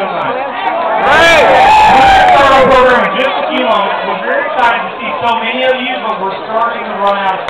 time. Great! We're going to start our program in just a few moments. We're very excited to see so many of you, but we're starting to run out of